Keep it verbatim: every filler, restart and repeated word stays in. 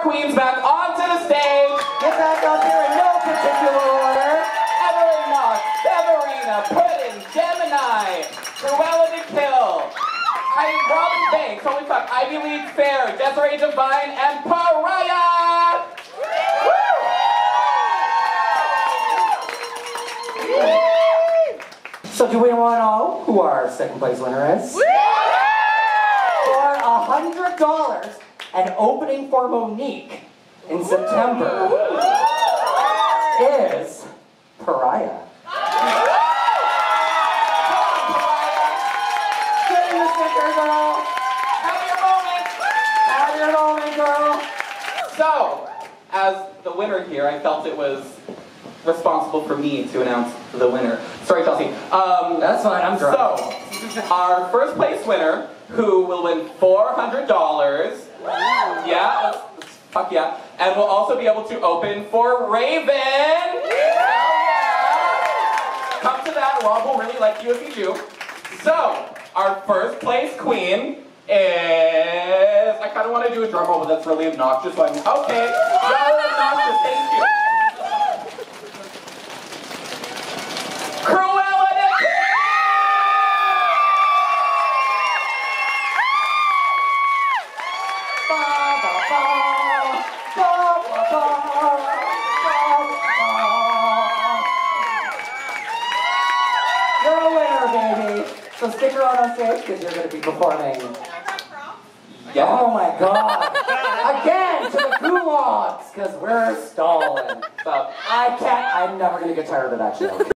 queens back onto the stage. Get back up here in no particular order. Evelyn Knox, Severina, Puddin, Gemini, Cruella de Kill, I Robin Banks, holy fuck, Ivy League Fair, Desiree Divine, and Pariah! So do we want to know who our second place winner is? For a hundred dollars, an opening for Monique in September is Pariah. Get in the sticker, girl. Have your moment! Have your moment, girl. So, as the winner here, I felt it was responsible for me to announce the winner. Sorry, Chelsea. Um, That's fine, I'm drunk. So, our first place winner, who will win four hundred dollars. Yeah, that's, that's, fuck yeah. And will also be able to open for Raven. Hell yeah. Come to that, Rob will really like you if you do. So, our first place queen is... I kind of want to do a drum roll, but that's really obnoxious. So I'm, okay, really obnoxious, thank you. Cruella de Vil! You're a winner, baby. So stick around on stage because you're going to be performing. Yeah. Oh my god. Again to the gulags because we're stalling. So, I can't, I'm never going to get tired of that show.